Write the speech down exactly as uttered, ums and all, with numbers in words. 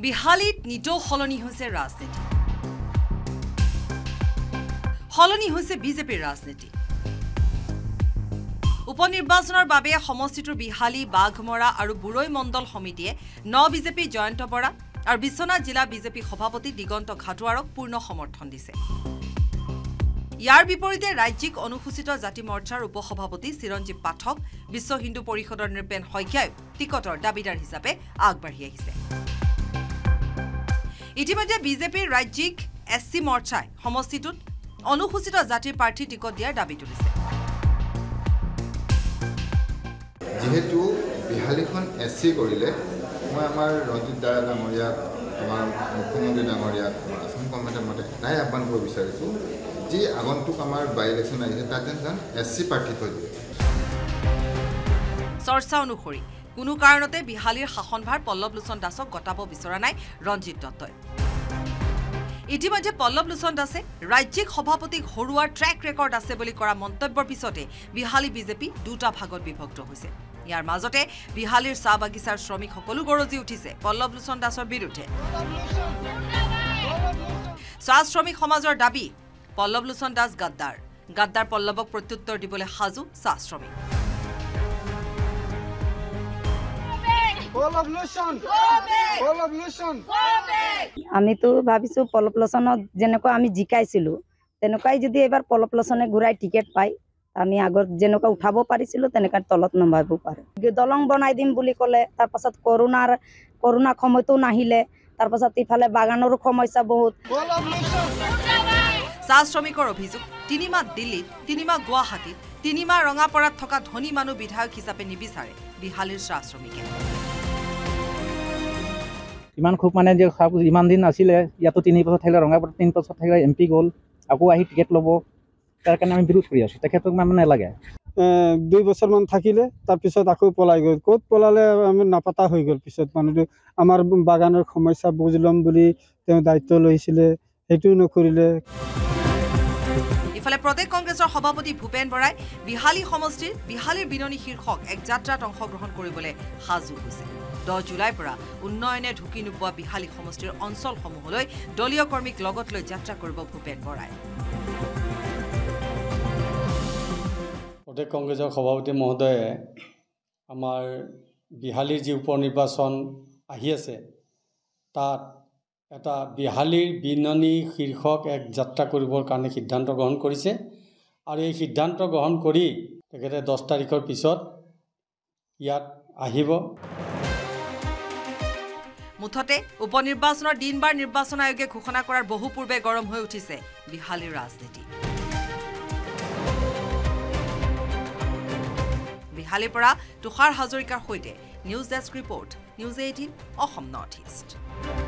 বিহালীত নিতৌ সলনি হৈছে ৰাজনীতি সলনি হৈছে বিজেপিৰ ৰাজনীতি উপনিৰ্বাচনৰ বাবে সমষ্টিটোৰ বিহালী বাঘমৰা আৰু বুৰৈ মণ্ডল সমিতিয়ে ন বিজেপি জয়ন্ত বৰা আৰু বিশ্বনাথ জিলা বিজেপি সভাপতি দিগন্ত ঘাটুৱাৰক পূৰ্ণ সমৰ্থন দিছে ইয়াৰ বিপৰীতে ৰাজ্যিক অনুসূচিত জাতি মৰ্চাৰ উপসভাপতি চিৰঞ্জীৱ পাঠক বিশ্ব হিন্দু পৰিষদৰ নিৰপেন শইকীয়াই টিকটৰ দাবীদাৰ হিচাপে আগবাঢ়ি আহিছে ইতিমধ্যে বিজেপিৰ ৰাজ্যিক এছচি মৰ্চাই সমষ্টিটোত অনুসূচিত জাতিৰ প্ৰাৰ্থী টিকট দিয়াৰ দাবী তুলিছে যেহেতু বিহালীখন এছচি কৰিলে মই আমাৰ ৰঞ্জিত দাস ডাঙৰীয়া আমাৰ মুখ্যমন্ত্ৰী ডাঙৰীয়া আসাম কমিটিৰ মতে এটাই আহ্বান কৰিব বিচাৰিছোঁ যি আগন্তুক আমাৰ বাই ইলেকশ্যন আহিছে তাত যেন এছচি প্ৰাৰ্থী থৈ দিয়ে চৰ্চা অনুসৰি কোনো কাৰণতে বিহালীৰ শাসনভাৰ পল্লৱ লোচন দাসক গতাব বিচৰা নাই ৰঞ্জিত দত্তই ইতিমধ্যে পল্লৱ লোচন দাসে ৰাজ্যিক সভাপতিক হৰুৱাৰ ট্ৰেক ৰেকৰ্ড আছে বুলি কৰা মন্তব্যৰ পিছতে বিহালী বিজেপি দুটা ভাগত বিভক্ত হৈছে ইয়াৰ মাজতে বিহালীৰ চাহ বাগিচাৰ শ্ৰমিক সকলো গৰজি উঠিছে পল্লৱ লোচন দাসৰ বিৰুদ্ধে চাহ শ্ৰমিক সমাজৰ দাবী পল্লৱ লোচন দাস গাদ্দাৰ গাদ্দাৰ পল্লৱক প্ৰত্যুত্তৰ দিবলৈ সাজু চাহ শ্ৰমিক আমি তো ভাবিছো পল্লৱ লোচনক যেনেকুৱা আমি জিকাইছিলো তেনেকুৱাই যদি এবাৰ পল্লৱ লোচনে ঘূৰাই টিকেট পাই আমি আগত যেনেকুৱা উঠাব পাৰিছিলো তেনেকুৱা তলত নমাব পাৰে দলং বনাই দিম বুলি ক'লে তাৰ পাছত কৰোনাৰ কৰোনা সময়তো নাহিলে তাৰ পাছত ইফালে বাগানৰো সমস্যা বহুত চাহ শ্ৰমিকৰ অভিযোগ তিনিমাহ দিল্লীত তিনিমাহ গুৱাহাটীত তিনিমাহ ৰঙাপাৰাত থকা ধনী মানুহ বিধায়ক হিচাপে নিবিচাৰে বিহালীৰ চাহ শ্ৰমিকে ইমান খুব মানে যে ইমান দিন আছিলে ইয়াতো তিনি বছৰ থাকিলে ৰঙাপাৰাত তিনি বছৰ থাকিলে এম পি গ'ল আকৌ আহি টিকেট ল'ব তাৰ কাৰণে আমি বিৰোধ কৰি আছোঁ তেখেতক মানে নালাগে দুই বছৰমান থাকিলে তাৰপিছত আকৌ পলাই গ'ল ক'ত পলালে আমি নাপাতা হৈ গ'ল পিছত মানুহটো আমাৰ বাগানৰ সমস্যা বুজ ল'ম বুলি তেওঁ দায়িত্ব লৈছিলে সেইটোও নকৰিলে ইফালে প্ৰদেশ কংগ্ৰেছৰ সভাপতি ভূপেন বৰাই বিহালী সমষ্টিৰ বিহালীৰ বিননী শীৰ্ষক এক যাত্ৰাত অংশগ্ৰহণ কৰিবলৈ সাজু হৈছে দহ জুলাইৰ পৰা উন্নয়নে ঢুকি নোপোৱা বিহালী সমষ্টিৰ অঞ্চলসমূহলৈ দলীয় কৰ্মীক লগত লৈ যাত্ৰা কৰিব ভূপেন বৰাই প্ৰদেশ কংগ্ৰেছৰ সভাপতি মহোদয়ে আমাৰ বিহালীৰ যি উপ নিৰ্বাচন আহি আছে তাত এটা বিহালীৰ বিননী শীৰ্ষক এক যাত্ৰা কৰিবৰ কাৰণে সিদ্ধান্ত গ্ৰহণ কৰিছে আৰু এই সিদ্ধান্ত গ্ৰহণ কৰি তেখেতে দহ তাৰিখৰ পিছত ইয়াত আহিব মুঠতে উপনিৰ্বাচনৰ দিন বাৰ নিৰ্বাচন আয়োগে ঘোষণা কৰাৰ বহু পূৰ্বে গৰম হৈ উঠিছে বিহালীৰ ৰাজনীতি বিহালীৰ পৰা তুষাৰ হাজৰিকাৰ সৈতে news desk report news eighteen Assam north east